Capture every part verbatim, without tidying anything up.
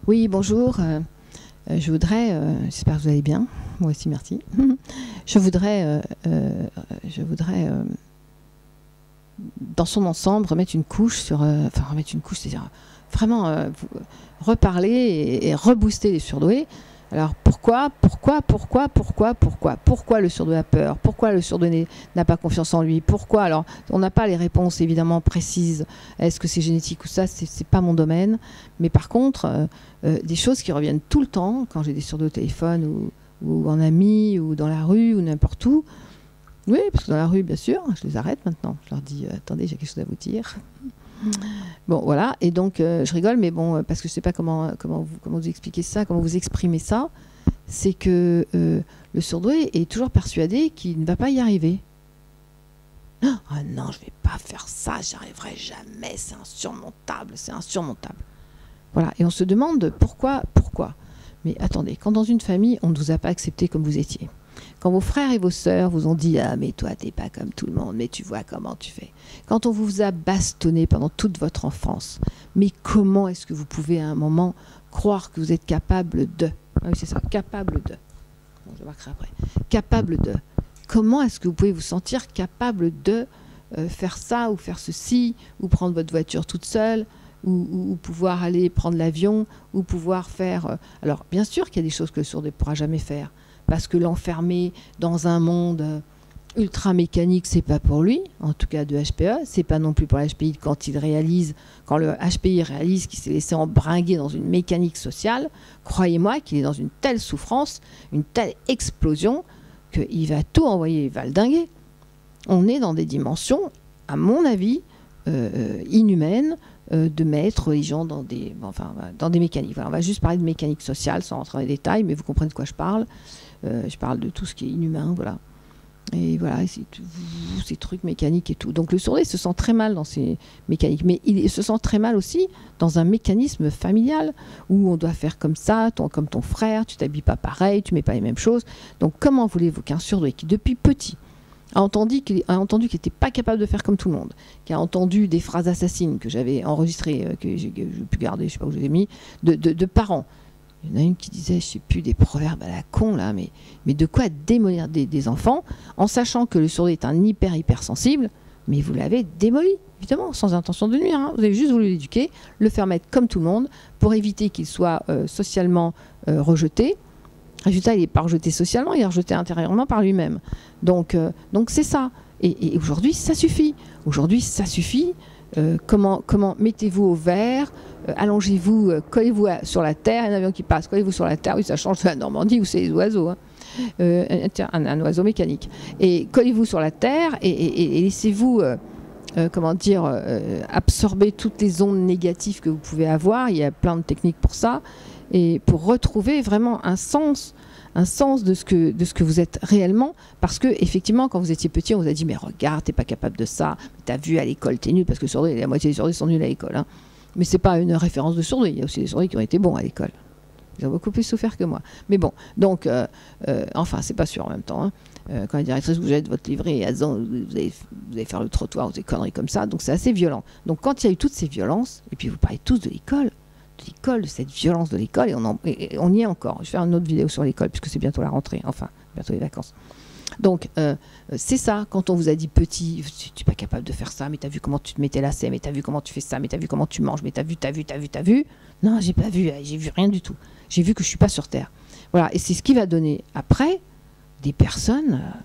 Oui, bonjour. Euh, je voudrais, euh, j'espère que vous allez bien. Moi aussi, merci. Je voudrais, euh, euh, je voudrais euh, dans son ensemble, remettre une couche sur, euh, enfin remettre une couche, c'est-à-dire vraiment euh, reparler et, et rebooster les surdoués. Alors pourquoi, pourquoi, pourquoi, pourquoi, pourquoi, pourquoi le surdoué a peur? Pourquoi le surdoué n'a pas confiance en lui? Pourquoi? Alors on n'a pas les réponses évidemment précises. Est-ce que c'est génétique ou ça? C'est pas mon domaine. Mais par contre, euh, euh, des choses qui reviennent tout le temps quand j'ai des surdoués au téléphone ou, ou en ami ou dans la rue ou n'importe où. Oui, parce que dans la rue, bien sûr, je les arrête maintenant. Je leur dis, euh, attendez, j'ai quelque chose à vous dire. Bon, voilà, et donc euh, je rigole, mais bon, parce que je ne sais pas comment, comment, vous, comment vous expliquer ça, comment vous exprimez ça, c'est que euh, le surdoué est toujours persuadé qu'il ne va pas y arriver. Ah non, je ne vais pas faire ça, j'y arriverai jamais, c'est insurmontable, c'est insurmontable. Voilà, et on se demande pourquoi, pourquoi. Mais attendez, quand dans une famille, on ne vous a pas accepté comme vous étiez, quand vos frères et vos sœurs vous ont dit « Ah, mais toi, t'es pas comme tout le monde, mais tu vois comment tu fais. » Quand on vous a bastonné pendant toute votre enfance, mais comment est-ce que vous pouvez à un moment croire que vous êtes capable de... Ah oui, c'est ça, capable de. Bon, je marquerai après. Capable de. Comment est-ce que vous pouvez vous sentir capable de euh, faire ça ou faire ceci, ou prendre votre voiture toute seule, ou, ou, ou pouvoir aller prendre l'avion, ou pouvoir faire... Euh... Alors, bien sûr qu'il y a des choses que le sourd ne pourra jamais faire. Parce que l'enfermer dans un monde ultra mécanique, c'est pas pour lui, en tout cas de H P E, c'est pas non plus pour l'H P I quand il réalise, quand le H P I réalise qu'il s'est laissé embringuer dans une mécanique sociale, croyez-moi qu'il est dans une telle souffrance, une telle explosion, qu'il va tout envoyer, il va le dinguer. On est dans des dimensions, à mon avis, euh, inhumaines, euh, de mettre les gens dans des, enfin, dans des mécaniques. Voilà, on va juste parler de mécanique sociale, sans rentrer dans les détails, mais vous comprenez de quoi je parle. Euh, je parle de tout ce qui est inhumain, voilà. Et voilà, ces trucs mécaniques et tout. Donc le sourd se sent très mal dans ces mécaniques, mais il se sent très mal aussi dans un mécanisme familial où on doit faire comme ça, ton, comme ton frère, tu t'habilles pas pareil, tu mets pas les mêmes choses. Donc comment voulez-vous qu'un sourd qui depuis petit a entendu qu'il n'était pas capable de faire comme tout le monde, qui a entendu des phrases assassines que j'avais enregistrées, que j'ai pu garder, je sais pas où je les ai mis, de, de, de parents. Il y en a une qui disait, je sais plus, des proverbes à la con, là, mais, mais de quoi démolir des, des enfants, en sachant que le sourd est un hyper, hyper sensible, mais vous l'avez démoli, évidemment, sans intention de nuire. Hein. Vous avez juste voulu l'éduquer, le faire mettre comme tout le monde, pour éviter qu'il soit euh, socialement euh, rejeté. Résultat, il n'est pas rejeté socialement, il est rejeté intérieurement par lui-même. Donc, euh, donc c'est ça. Et, et aujourd'hui, ça suffit. Aujourd'hui, ça suffit. Euh, comment, comment mettez-vous au vert, euh, allongez-vous, euh, collez-vous à, sur la terre, un avion qui passe, collez-vous sur la terre, oui ça change de la Normandie où c'est les oiseaux, hein. euh, un, un, un oiseau mécanique, et collez-vous sur la terre et, et, et laissez-vous, euh, euh, comment dire, euh, absorber toutes les ondes négatives que vous pouvez avoir, il y a plein de techniques pour ça, et pour retrouver vraiment un sens, un sens de ce que, de ce que vous êtes réellement, parce que effectivement quand vous étiez petit on vous a dit mais regarde t'es pas capable de ça, t'as vu à l'école t'es nul, parce que sourds, la moitié des sourds sont nuls à l'école, hein. Mais c'est pas une référence de sourds, il y a aussi des sourds qui ont été bons à l'école, ils ont beaucoup plus souffert que moi, mais bon donc euh, euh, enfin c'est pas sûr en même temps, hein. euh, quand la directrice vous jette votre livret et elle dit vous allez, vous allez faire le trottoir ou des conneries comme ça, donc c'est assez violent. Donc quand il y a eu toutes ces violences, et puis vous parlez tous de l'école, de l'école, de cette violence de l'école, et on, en, et on y est encore. Je vais faire une autre vidéo sur l'école, puisque c'est bientôt la rentrée, enfin, bientôt les vacances. Donc, euh, c'est ça, quand on vous a dit petit, tu n'es pas capable de faire ça, mais t'as vu comment tu te mettais lacet, mais t'as vu comment tu fais ça, mais t'as vu comment tu manges, mais t'as vu, t'as vu, t'as vu, t'as vu. Non, j'ai pas vu, j'ai vu rien du tout. J'ai vu que je suis pas sur Terre. Voilà, et c'est ce qui va donner, après, des personnes... Euh,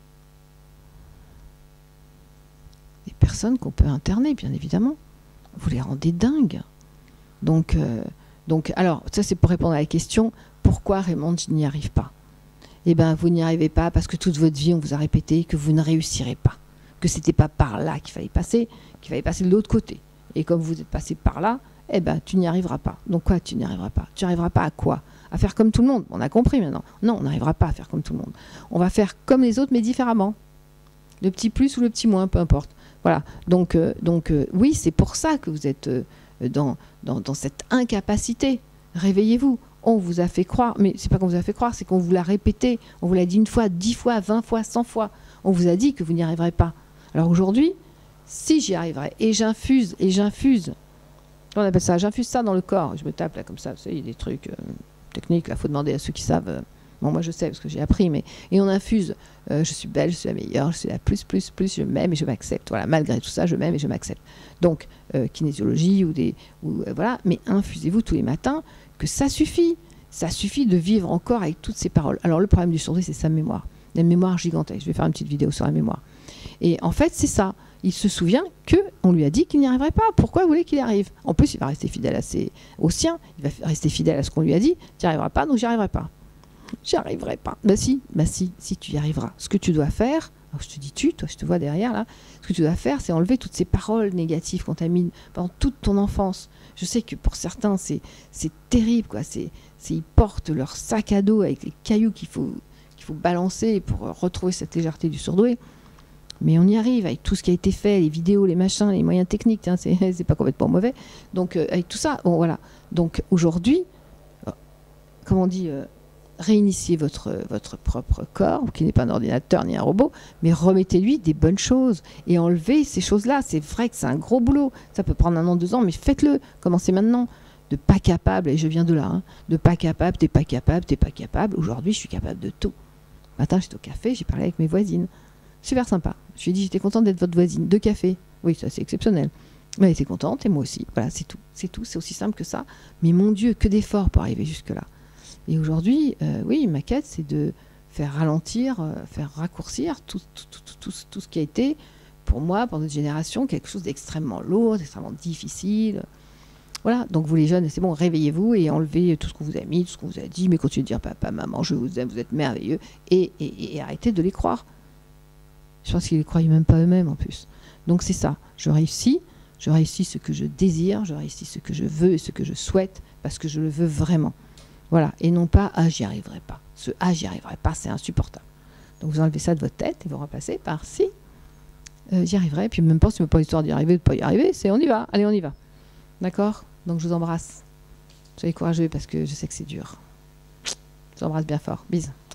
des personnes qu'on peut interner, bien évidemment. Vous les rendez dingues. Donc, euh, donc, alors, ça c'est pour répondre à la question, pourquoi Raymond n'y arrive pas? Eh bien, vous n'y arrivez pas parce que toute votre vie, on vous a répété que vous ne réussirez pas, que ce n'était pas par là qu'il fallait passer, qu'il fallait passer de l'autre côté. Et comme vous êtes passé par là, eh bien, tu n'y arriveras pas. Donc quoi, tu n'y arriveras pas? Tu n'arriveras pas à quoi? À faire comme tout le monde. On a compris maintenant. Non, on n'arrivera pas à faire comme tout le monde. On va faire comme les autres, mais différemment. Le petit plus ou le petit moins, peu importe. Voilà. Donc, euh, donc euh, oui, c'est pour ça que vous êtes... Euh, Dans, dans, dans cette incapacité. Réveillez-vous. On vous a fait croire, mais c'est pas qu'on vous a fait croire, c'est qu'on vous l'a répété. On vous l'a dit une fois, dix fois, vingt fois, cent fois. On vous a dit que vous n'y arriverez pas. Alors aujourd'hui, si j'y arriverai, et j'infuse, et j'infuse On appelle ça, j'infuse ça dans le corps. Je me tape là comme ça, vous savez, il y a des trucs euh, techniques, là, il faut demander à ceux qui savent. Euh, bon, moi je sais parce que j'ai appris, mais... Et on infuse, euh, je suis belle, je suis la meilleure, je suis la plus, plus, plus, je m'aime et je m'accepte. Voilà, malgré tout ça, je m'aime et je m'accepte. Donc, euh, kinésiologie ou des... Ou, euh, voilà, mais infusez-vous tous les matins, que ça suffit. Ça suffit de vivre encore avec toutes ces paroles. Alors le problème du sourd, c'est sa mémoire. La mémoire gigantesque. Je vais faire une petite vidéo sur la mémoire. Et en fait, c'est ça. Il se souvient qu'on lui a dit qu'il n'y arriverait pas. Pourquoi vous voulez qu'il y arrive? En plus, il va rester fidèle à ses, aux siens. Il va rester fidèle à ce qu'on lui a dit. Tu n'y arriveras pas, donc j'y arriverai pas. J'y arriverai pas. Bah si, bah si, si tu y arriveras. Ce que tu dois faire, alors je te dis tu, toi je te vois derrière là, ce que tu dois faire, c'est enlever toutes ces paroles négatives qu'on t'a mis pendant toute ton enfance. Je sais que pour certains, c'est terrible, quoi. C'est, ils portent leur sac à dos avec les cailloux qu'il faut, qu'il faut balancer pour retrouver cette légèreté du surdoué. Mais on y arrive avec tout ce qui a été fait, les vidéos, les machins, les moyens techniques, hein, c'est pas complètement mauvais. Donc euh, avec tout ça, bon voilà. Donc aujourd'hui, euh, comme on dit, euh, réinitiez votre, votre propre corps, qui n'est pas un ordinateur ni un robot, mais remettez-lui des bonnes choses et enlevez ces choses-là. C'est vrai que c'est un gros boulot. Ça peut prendre un an, deux ans, mais faites-le. Commencez maintenant. De pas capable, et je viens de là, hein, de pas capable, t'es pas capable, t'es pas capable. Aujourd'hui, je suis capable de tout. Matin, j'étais au café, j'ai parlé avec mes voisines. Super sympa. Je lui ai dit, j'étais contente d'être votre voisine. Deux cafés. Oui, ça c'est exceptionnel. Mais elle était contente et moi aussi. Voilà, c'est tout. C'est tout. C'est aussi simple que ça. Mais mon Dieu, que d'efforts pour arriver jusque-là. Et aujourd'hui, euh, oui, ma quête, c'est de faire ralentir, euh, faire raccourcir tout, tout, tout, tout, tout, tout ce qui a été, pour moi, pour notre génération, quelque chose d'extrêmement lourd, d'extrêmement difficile. Voilà, donc vous les jeunes, c'est bon, réveillez-vous et enlevez tout ce qu'on vous a mis, tout ce qu'on vous a dit, mais continuez de dire papa, maman, je vous aime, vous êtes merveilleux, et, et, et arrêtez de les croire. Je pense qu'ils ne les croyaient même pas eux-mêmes en plus. Donc c'est ça, je réussis, je réussis ce que je désire, je réussis ce que je veux et ce que je souhaite, parce que je le veux vraiment. Voilà, et non pas « ah, j'y arriverai pas ». Ce « ah, j'y arriverai pas », c'est insupportable. Donc vous enlevez ça de votre tête et vous remplacez par « si, euh, j'y arriverai ». Puis même pas, c'est même pas l'histoire d'y arriver ou de pas y arriver, c'est « on y va, allez, on y va ». D'accord? Donc je vous embrasse. Soyez courageux parce que je sais que c'est dur. Je vous embrasse bien fort. Bisous.